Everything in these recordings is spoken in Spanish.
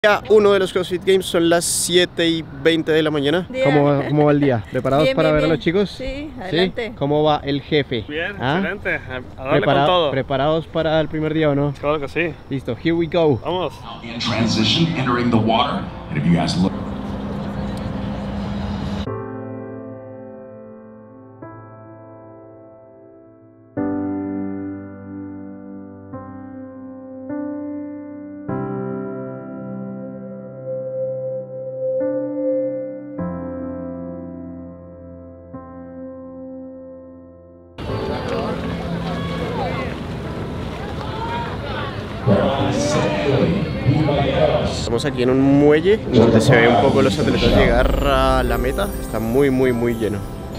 Día 1 de los CrossFit Games, son las 7:20 de la mañana. ¿Cómo va el día? ¿Preparados bien, para bien, ver bien. a los chicos? Sí, adelante. ¿Sí? ¿Cómo va el jefe? Bien, excelente. A darle con todo. ¿Preparados para el primer día o no? Claro que sí. Listo, here we go. Vamos. In transition, entering the water. And if you guys look. Estamos aquí en un muelle donde se ve un poco los atletas llegar a la meta. Está muy lleno.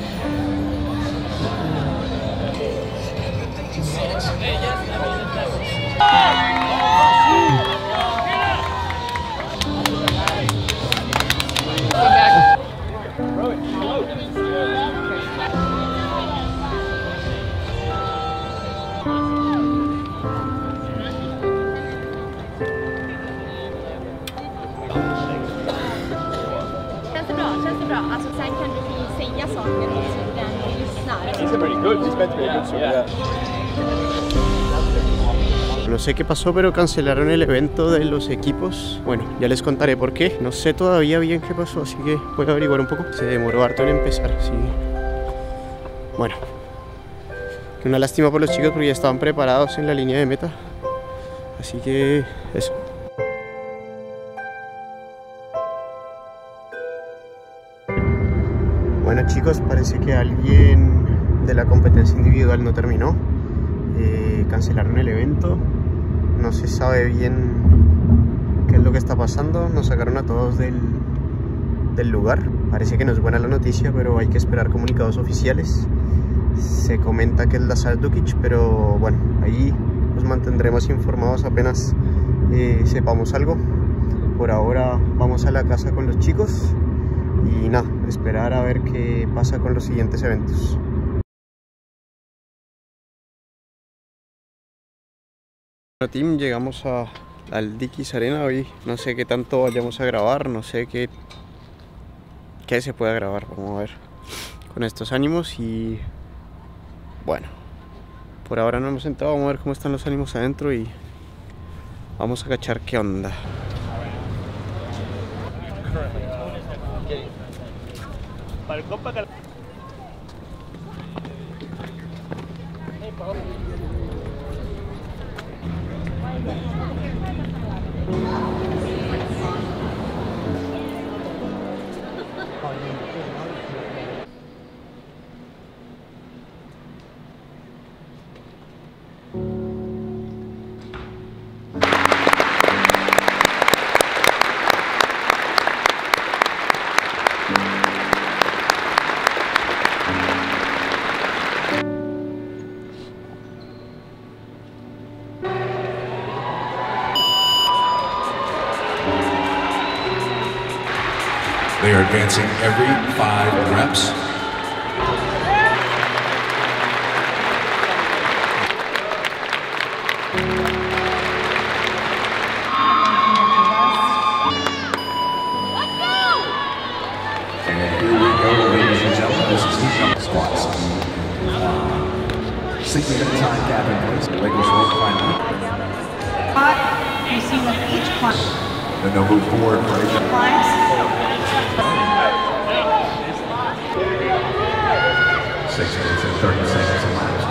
Känns det bra? Alltså sen kan du säga saker så den lyssnar. He's pretty good. He's meant to be a good swimmer. No sé qué pasó, pero cancelaron el evento de los equipos. Bueno, ya les contaré por qué. No sé todavía bien qué pasó, así que voy a averiguar un poco. Se demoró harto en empezar, así que... Bueno, una lástima por los chicos porque ya estaban preparados en la línea de meta. Así que eso. Bueno chicos, parece que alguien de la competencia individual no terminó. Cancelaron el evento. No se sabe bien qué es lo que está pasando. Nos sacaron a todos del lugar. Parece que no es buena la noticia, pero hay que esperar comunicados oficiales. Se comenta que es Lazar Dukic, pero bueno, ahí los mantendremos informados apenas sepamos algo. Por ahora vamos a la casa con los chicos y nada, esperar a ver qué pasa con los siguientes eventos. Bueno, team, llegamos al Dickies Arena hoy. No sé qué tanto vayamos a grabar, no sé qué se pueda grabar. Vamos a ver con estos ánimos y bueno, por ahora no hemos entrado. Vamos a ver cómo están los ánimos adentro y vamos a cachar qué onda. Para el compa que... They are advancing every 5 reps. And here we go, ladies and gentlemen. This is the jump squats. 60-minute time cap in place. Leg was rolled finally. You see with each climb. Then they'll move forward for each Climbs. 6 minutes and 30 seconds of last.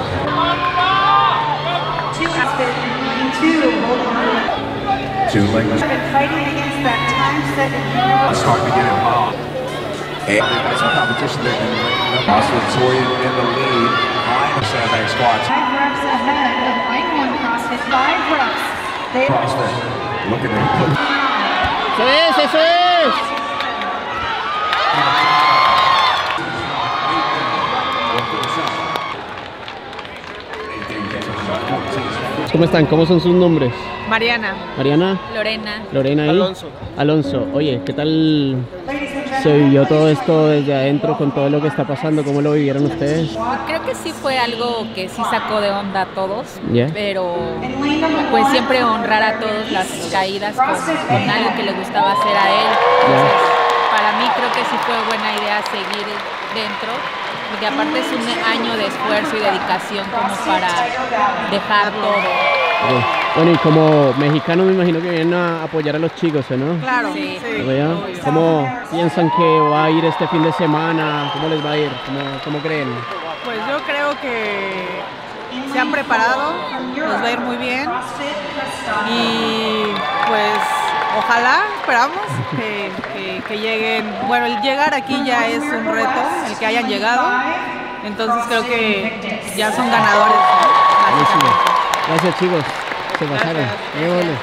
2 has been 2 holding on. 2 legs. Been fighting against that time set in It's starting to get involved. And got some competition there. Also, Torian in the lead. Behind the sandbag squats. 5 reps ahead of Icon CrossFit. 5 reps. They CrossFit. Looking to put. ¡Eso es! ¡Eso es! ¿Cómo están? ¿Cómo son sus nombres? Mariana. Mariana, Lorena. Lorena y Alonso. Alonso. Oye, ¿qué tal? Ladies and se vivió todo esto desde adentro con todo lo que está pasando? ¿Cómo lo vivieron ustedes? Creo que sí fue algo que sí sacó de onda a todos, Yeah. pero pues siempre honrar a todos las caídas con algo que le gustaba hacer a él. Entonces, para mí creo que sí fue buena idea seguir dentro, porque aparte es un año de esfuerzo y dedicación como para dejar todo. Okay. Bueno, y como mexicanos me imagino que vienen a apoyar a los chicos, ¿no? Claro, Sí. ¿Cómo piensan que va a ir este fin de semana? ¿Cómo les va a ir? ¿Cómo creen? Pues yo creo que se han preparado, nos va a ir muy bien y pues ojalá, esperamos que lleguen. Bueno, el llegar aquí ya es un reto, el que hayan llegado, entonces creo que ya son ganadores. Buenísimo. Gracias, chicos. Se pasaron. Muy bueno.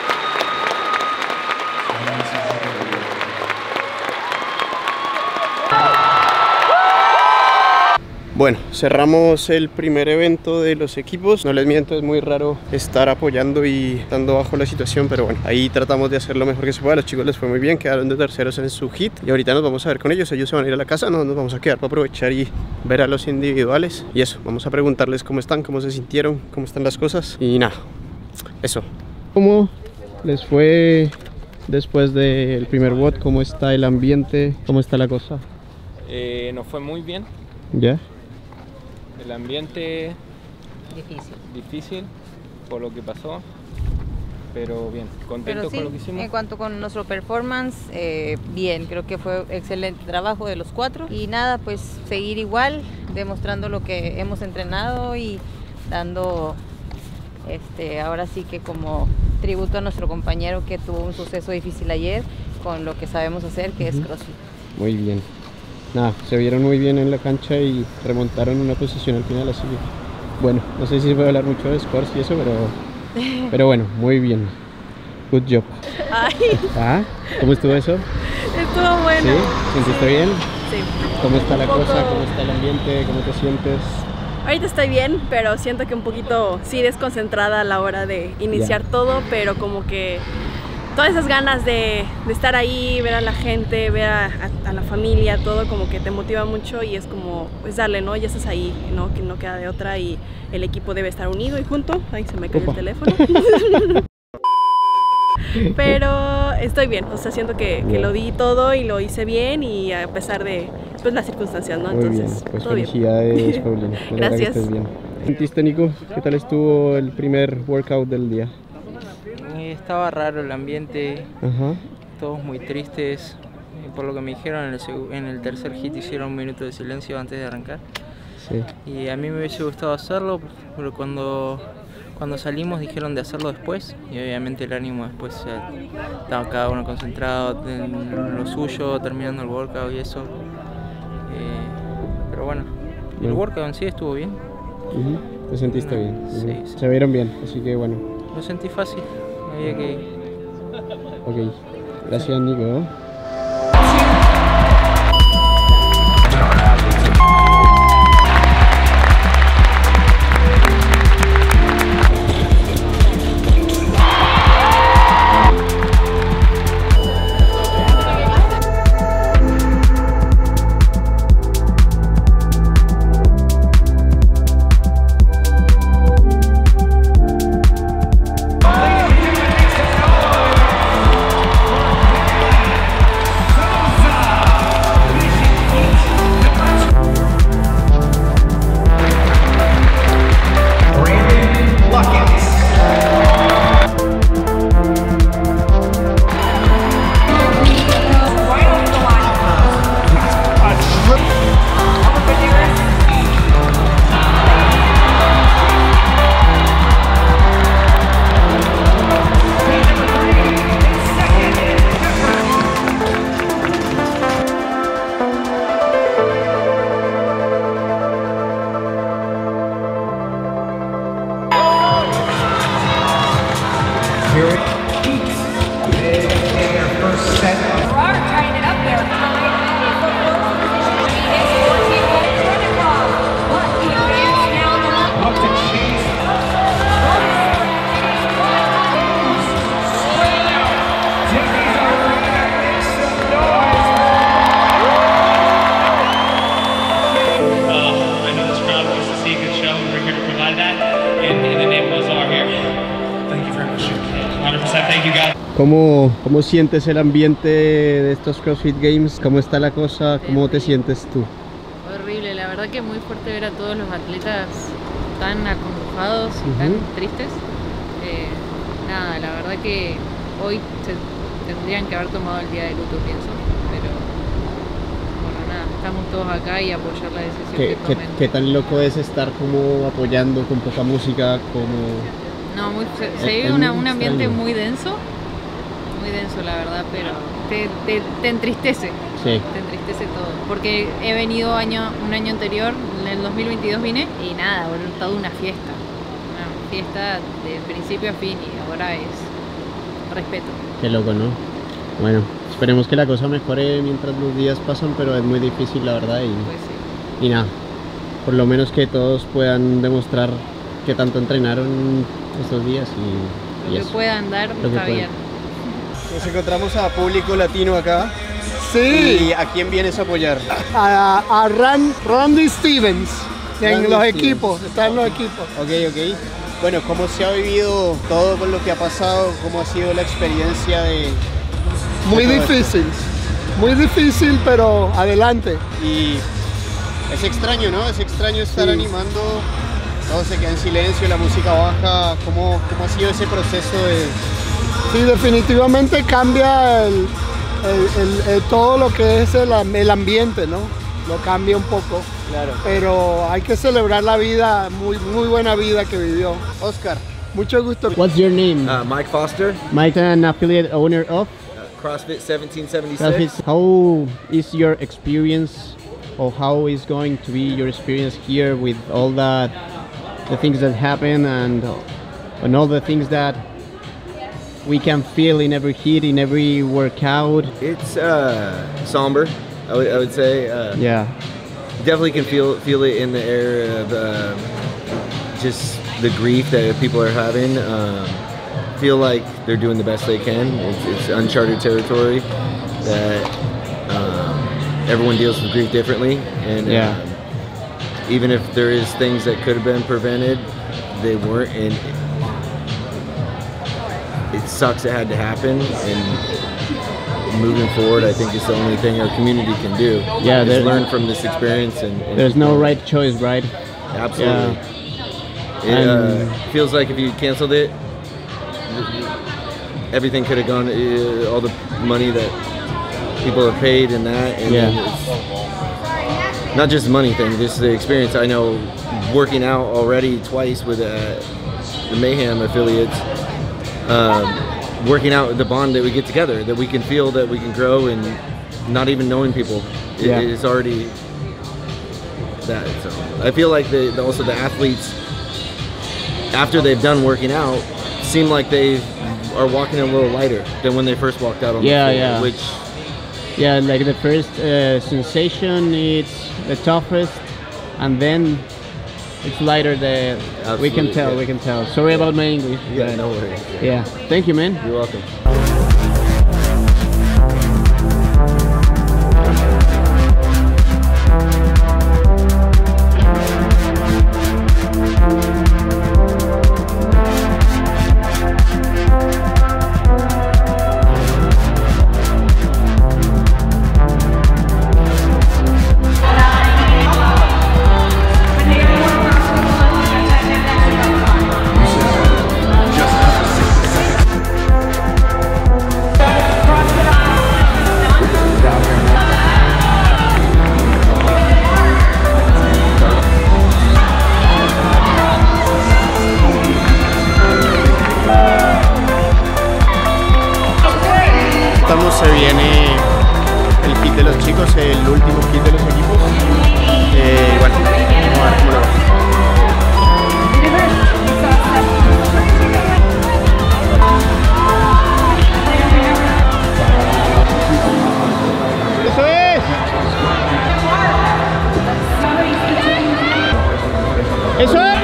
Bueno, cerramos el primer evento de los equipos. No les miento, es muy raro estar apoyando y estando bajo la situación, pero bueno, ahí tratamos de hacer lo mejor que se pueda. A los chicos les fue muy bien, quedaron de terceros en su hit y ahorita nos vamos a ver con ellos. Ellos se van a ir a la casa, nos vamos a quedar para aprovechar y ver a los individuales. Y eso, vamos a preguntarles cómo están, cómo se sintieron, cómo están las cosas y nada, eso. ¿Cómo les fue después del primer WOD? ¿Cómo está el ambiente? ¿Cómo está la cosa? Nos fue muy bien. ¿Ya? El ambiente Difícil. por lo que pasó, pero bien, contento Pero sí, con lo que hicimos. en cuanto con nuestro performance, bien, creo que fue excelente trabajo de los 4 y nada, pues seguir igual, demostrando lo que hemos entrenado y dando ahora sí que como tributo a nuestro compañero que tuvo un suceso difícil ayer con lo que sabemos hacer, que es CrossFit. Muy bien. Nada, se vieron muy bien en la cancha y remontaron una posición al final, así que bueno, no sé si se puede hablar mucho de scores y eso, pero bueno, muy bien. Good job. Ay, ¿Ah? ¿Cómo estuvo eso? estuvo bueno. ¿Sí? ¿Sentiste bien? Sí. ¿Cómo está la cosa? ¿Cómo está el ambiente? ¿Cómo te sientes? Ahorita estoy bien, pero siento que un poquito sí desconcentrada a la hora de iniciar todo, pero como que todas esas ganas de estar ahí, ver a la gente, ver a la familia, todo como que te motiva mucho y es como, pues darle, ¿no? Ya estás ahí, ¿no? Que no queda de otra y el equipo debe estar unido y junto. Ay, se me cayó el teléfono. Pero estoy bien, o sea, siento que lo di todo y lo hice bien y a pesar de pues, las circunstancias, ¿no? Muy Entonces, bien, pues todo felicidades, bien. Paulina. Me alegra que Gracias. estés bien. ¿Sentiste, Nico? ¿Qué tal estuvo el primer workout del día? Estaba raro el ambiente, Ajá. todos muy tristes. Por lo que me dijeron, en el tercer hit hicieron un minuto de silencio antes de arrancar. Sí. Y a mí me hubiese gustado hacerlo, pero cuando salimos dijeron de hacerlo después. Y obviamente el ánimo después, estaba cada uno concentrado en lo suyo, terminando el workout y eso. Pero bueno, el workout en sí estuvo bien. ¿Te sentiste bien? Sí, sí. Se vieron bien, así que bueno. Lo sentí fácil, había que... Ok, gracias, Nico. ¿Cómo sientes el ambiente de estos CrossFit Games? ¿Cómo está la cosa? ¿Cómo te sientes tú? Horrible, la verdad que muy fuerte ver a todos los atletas tan acongojados y tan tristes. Nada, la verdad que hoy tendrían que haber tomado el día de luto, pienso, pero bueno, nada, estamos todos acá y apoyar la decisión que tomen. ¿Qué tan loco es estar como apoyando con poca música? No, se vive un ambiente muy denso, la verdad, pero te entristece. Sí. Te entristece todo, porque he venido un año anterior, en el 2022 vine y nada, toda una fiesta de principio a fin y ahora es respeto. Qué loco, ¿no? Bueno, esperemos que la cosa mejore mientras los días pasan, pero es muy difícil la verdad y nada, por lo menos que todos puedan demostrar que tanto entrenaron estos días y lo que puedan dar está bien. Nos encontramos a público latino acá. Sí. ¿Y a quién vienes a apoyar? A Randy Stevens, en los equipos, está en los equipos. Ok. Bueno, ¿cómo se ha vivido todo con lo que ha pasado? ¿Cómo ha sido la experiencia de...? Muy difícil, pero adelante. Y es extraño, ¿no? Es extraño estar animando, todo se queda en silencio, la música baja. ¿Cómo ha sido ese proceso de...? Sí, definitivamente cambia todo lo que es el ambiente, ¿no? Lo cambia un poco. Claro. Pero hay que celebrar la vida, muy buena vida que vivió. Oscar, mucho gusto. What's your name? Mike Foster. Mike, an affiliate owner of CrossFit 1776. CrossFit. How is your experience, or how is going to be your experience here with all the things that happen and all the things that we can feel in every hit, in every workout? It's somber, I would say. Yeah. Definitely can feel it in the air of just the grief that people are having. Feel like they're doing the best they can. It's uncharted territory that everyone deals with grief differently, and even if there is things that could have been prevented, they weren't, and it sucks it had to happen. And moving forward, I think it's the only thing our community can do. Yeah, is learn from this experience. And there's no right choice, right? Absolutely. Yeah. It feels like if you canceled it, everything could have gone. All the money that people have paid and that, and it's not just the money thing, just the experience. I know working out already twice with the Mayhem affiliates. Working out the bond that we get together, that we can feel, that we can grow, and not even knowing people, it's already that. So I feel like also the athletes, after they've done working out, seem like they are walking a little lighter than when they first walked out on the floor. Which like the first sensation, it's the toughest, and then it's lighter. We can tell. Sorry about my English. Yeah, no worries. Yeah, thank you, man. You're welcome. Se viene el kit de los chicos, el último kit de los equipos. Bueno, vamos a ver cómo lo va. ¡Eso es! ¡Eso es!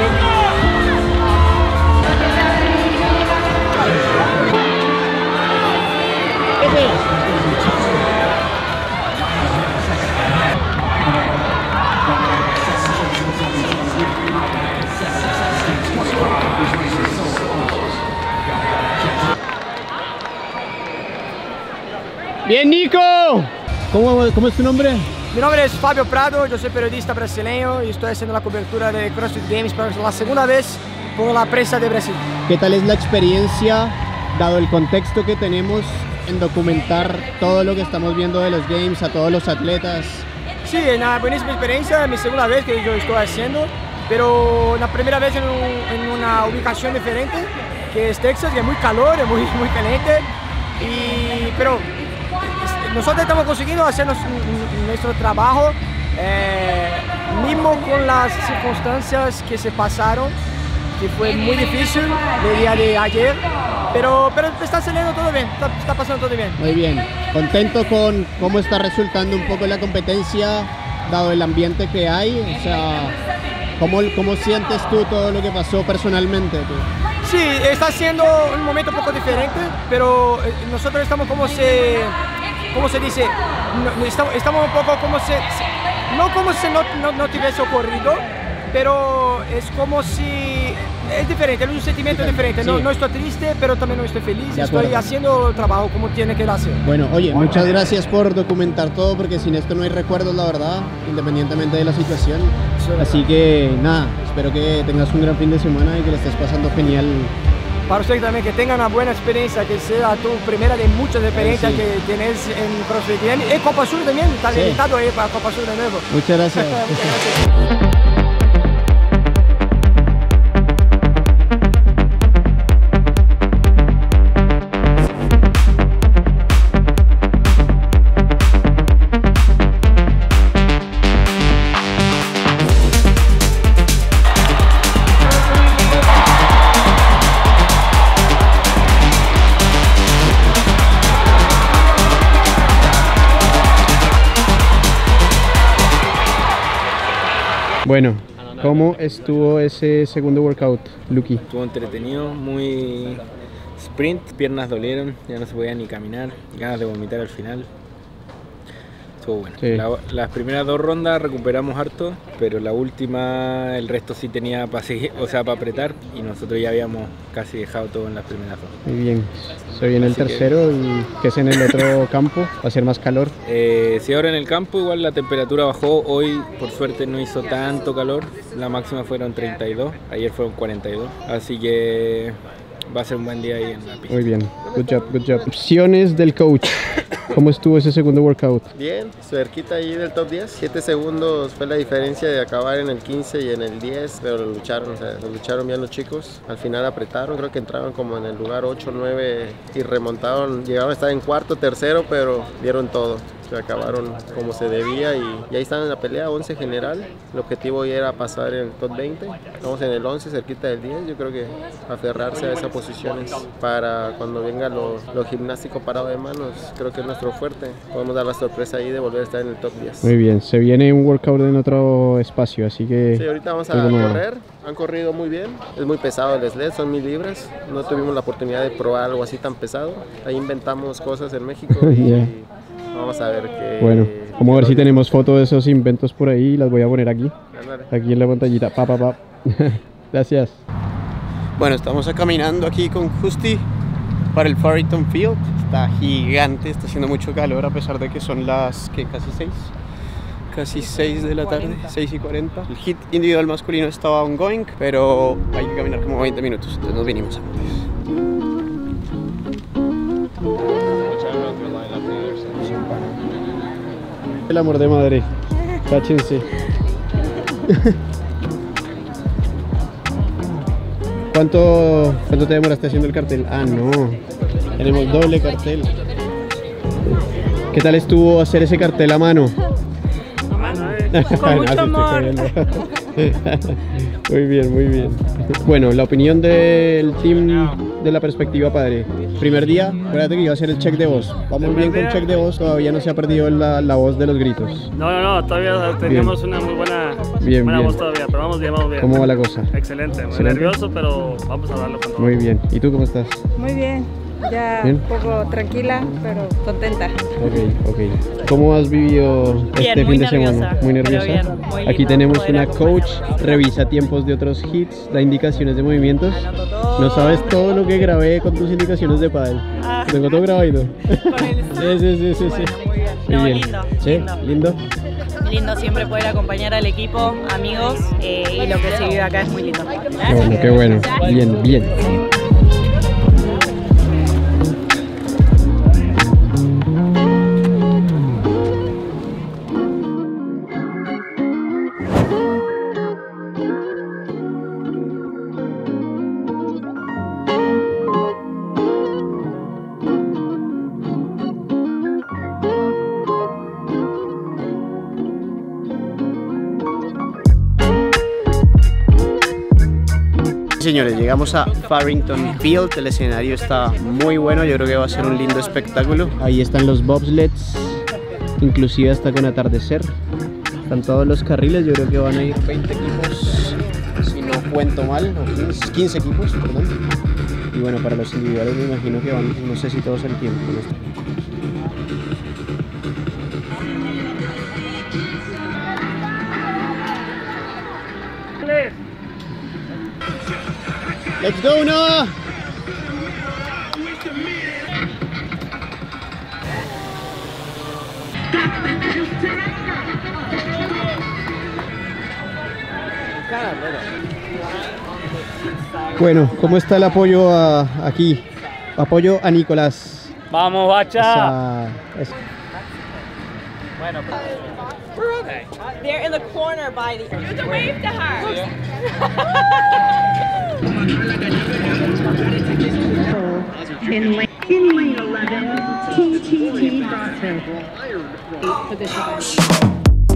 Bien, Nico. ¿Cómo es tu nombre? Mi nombre es Fabio Prado, yo soy periodista brasileño y estoy haciendo la cobertura de CrossFit Games por la segunda vez por la prensa de Brasil. ¿Qué tal es la experiencia, dado el contexto que tenemos, en documentar todo lo que estamos viendo de los Games, a todos los atletas? Sí, una buenísima experiencia, es mi segunda vez que yo estoy haciendo, pero la primera vez en una ubicación diferente, que es Texas, y es muy calor, es muy caliente, pero nosotros estamos consiguiendo hacer nuestro trabajo, mismo con las circunstancias que se pasaron, que fue muy difícil el día de ayer, pero está saliendo todo bien, está pasando todo bien. Muy bien, contento con cómo está resultando un poco la competencia, dado el ambiente que hay, o sea, ¿cómo sientes tú todo lo que pasó personalmente? Sí, está siendo un momento un poco diferente, pero nosotros estamos ¿cómo se dice? Estamos un poco como si no tuviese ocurrido, pero es como si es diferente, es un sentimiento diferente. Sí. No estoy triste, pero también no estoy feliz. Estoy haciendo el trabajo como tiene que hacer. Bueno, oye, muchas gracias por documentar todo, porque sin esto no hay recuerdos, la verdad, independientemente de la situación. Así que nada, espero que tengas un gran fin de semana y que le estés pasando genial. Para usted también, que tenga una buena experiencia, que sea tu primera de muchas experiencias que tienes en CrossFit. Y Copa Sur también, está invitado ahí para Copa Sur de nuevo. Muchas gracias. Bueno, ¿cómo estuvo ese segundo workout, Lucky? Estuvo entretenido, muy sprint, piernas dolieron, ya no se podía ni caminar, ganas de vomitar al final. Estuvo bueno. Sí. Las primeras 2 rondas recuperamos harto, pero la última, el resto sí tenía para seguir, o sea, para apretar, y nosotros ya habíamos casi dejado todo en las primeras 2. Muy bien. Se viene el tercero, y que es en el otro campo, va a ser más calor. Sí, ahora en el campo igual la temperatura bajó, hoy por suerte no hizo tanto calor, la máxima fueron 32, ayer fueron 42, así que va a ser un buen día ahí en la pista. Muy bien, good job, good job. Opciones del coach. ¿Cómo estuvo ese segundo workout? Bien, cerquita ahí del top 10. 7 segundos fue la diferencia de acabar en el 15 y en el 10, pero lo lucharon, o sea, lo lucharon bien los chicos. Al final apretaron, creo que entraron como en el lugar 8, 9 y remontaron. Llegaron a estar en cuarto, tercero, pero dieron todo. Se acabaron como se debía y ahí están en la pelea, 11 general. El objetivo hoy era pasar en el top 20. Estamos en el 11, cerquita del 10. Yo creo que aferrarse a esas posiciones para cuando venga lo gimnástico parado de manos, creo que es nuestro fuerte. Podemos dar la sorpresa ahí de volver a estar en el top 10. Muy bien, se viene un workout en otro espacio, así que... Sí, ahorita vamos a correr. Han corrido muy bien, es muy pesado el sled, son 1000 libras. No tuvimos la oportunidad de probar algo así tan pesado. Ahí inventamos cosas en México y vamos a ver qué... Bueno, vamos a ver si tenemos fotos de esos inventos por ahí y las voy a poner aquí. Aquí en la pantallita. Gracias. Bueno, estamos caminando aquí con Justi para el Farrington Field. Está gigante, está haciendo mucho calor a pesar de que son las casi 6 de la tarde, 6:40. El hit individual masculino estaba ongoing, pero hay que caminar como 20 minutos, entonces nos vinimos antes. El amor de madre, cáchense. ¿Cuánto te demoraste haciendo el cartel? Ah, no, tenemos doble cartel. ¿Qué tal estuvo hacer ese cartel a mano? Con mucho amor. Muy bien, muy bien. Bueno, la opinión del team de la perspectiva padre. Primer día, acuérdate que iba a hacer el check de voz. Vamos bien con check de voz, todavía no se ha perdido la voz de los gritos. No, todavía tenemos una muy buena voz todavía, pero vamos bien. ¿Cómo va la cosa? Excelente, muy nervioso, pero vamos a darlo con todo. Muy bien, ¿y tú cómo estás? Muy bien. Ya ¿Bien? un poco tranquila, pero contenta. Ok. ¿Cómo has vivido este fin de semana? Muy nerviosa. Bien, muy Aquí lindo tenemos poder una coach, revisa tiempos de otros hits, da indicaciones de movimientos. No sabes todo lo que grabé con tus indicaciones de pádel. Tengo todo grabado. Sí. No, Muy bien. lindo, ¿Sí? ¿Lindo? Lindo siempre poder acompañar al equipo, amigos, y lo que se vive acá es muy lindo. Qué bueno. Bien. Señores, llegamos a Farrington Field, el escenario está muy bueno, yo creo que va a ser un lindo espectáculo. Ahí están los bobsleds, inclusive hasta con atardecer. Están todos los carriles, yo creo que van a ir 20 equipos, si no cuento mal, o 15 equipos, perdón. Y bueno, para los individuales me imagino que van, no sé si todos al tiempo. Let's go, Noah! Bueno, ¿cómo está el apoyo aquí? Apoyo a Nicolás. Vamos, Bacha. Bueno, they're in the corner by the. You can wave to her. In lane 11, TTT Bronson.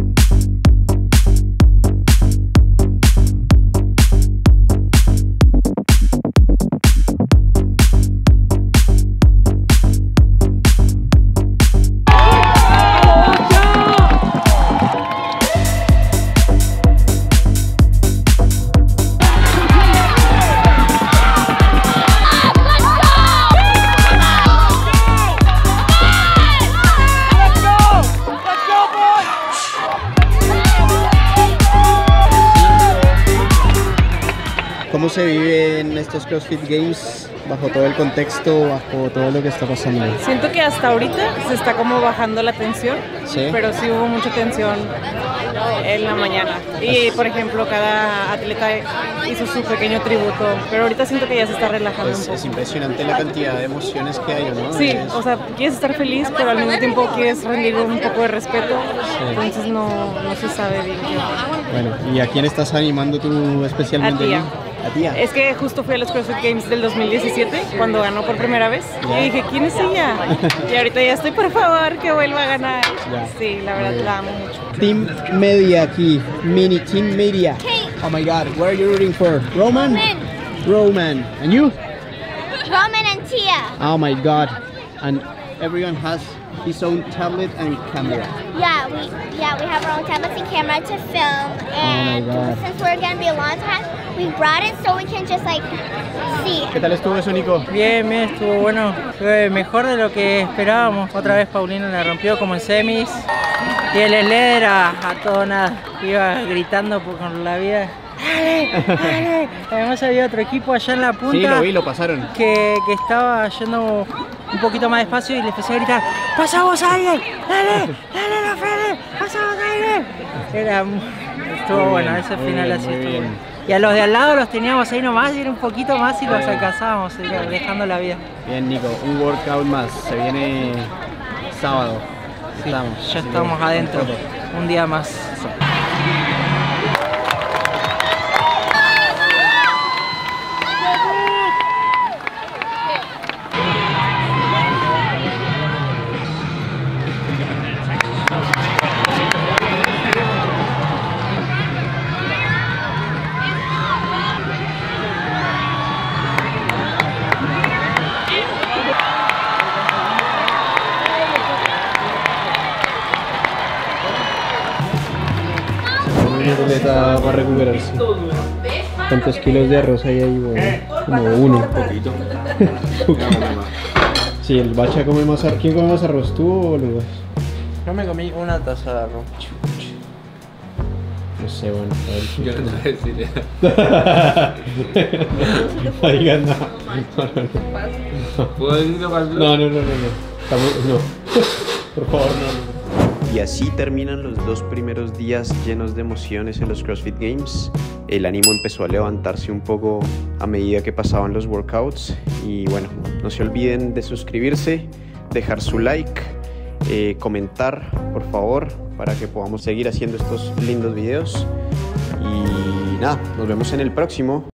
¿Cómo se vive en estos CrossFit Games bajo todo el contexto, bajo todo lo que está pasando? Siento que hasta ahorita se está como bajando la tensión, ¿Sí? pero sí hubo mucha tensión en la mañana. Y por ejemplo, cada atleta hizo su pequeño tributo, pero ahorita siento que ya se está relajando un poco. Es impresionante la cantidad de emociones que hay, ¿no? Sí, o sea, quieres estar feliz, pero al mismo tiempo quieres rendir un poco de respeto, entonces no se sabe bien qué. Bueno, ¿y a quién estás animando tú especialmente? A Tía. ¿A Tía? Es que justo fui a los CrossFit Games del 2017, cuando ganó por primera vez, y dije, ¿quién es ella? Y ahorita ya estoy, por favor, que vuelva a ganar. Ya. Sí, la verdad la amo mucho. Team Media aquí, Mini Team Media. Oh my God, where are you rooting for? Roman? Roman. And you? Roman and Tia. Oh my God. And everyone has his own tablet and camera. Yeah, we have our own tablets and camera to film, and since we're gonna be a long time, we brought it so we can just like see. ¿Qué tal estuvo eso, Nico? Bien, estuvo bueno. Fue mejor de lo que esperábamos. Otra vez Paulino la rompió como en semis. Y el sled era a todo nada. Iba gritando con la vida. ¡Dale! ¡Dale! Además había otro equipo allá en la punta. Sí, lo vi, lo pasaron. Que estaba yendo un poquito más despacio y le empecé a gritar: ¡Pasa vos, alguien! ¡Dale! ¡Dale, no frenes! ¡Pasa vos, alguien! Estuvo bueno, ese final así estuvo bueno. Y a los de al lado los teníamos ahí nomás y era un poquito más y los alcanzábamos, dejando la vida. Bien, Nico, un workout más. Se viene sábado. Sí, ya estamos adentro. Un día más. Para recuperarse. ¿Cuántos kilos de arroz hay ahí? Bueno, como uno. Un poquito. Sí, el bacha come más arroz. ¿Quién come más arroz, tú o Lucas? Yo me comí una taza de arroz. No sé, bueno, a ver. Yo no te voy a decir eso. Oigan, no. ¿Puedo decirlo más? No. No. Por favor, no. Y así terminan los 2 primeros días llenos de emociones en los CrossFit Games. El ánimo empezó a levantarse un poco a medida que pasaban los workouts. Y bueno, no se olviden de suscribirse, dejar su like, comentar, por favor, para que podamos seguir haciendo estos lindos videos. Y nada, nos vemos en el próximo.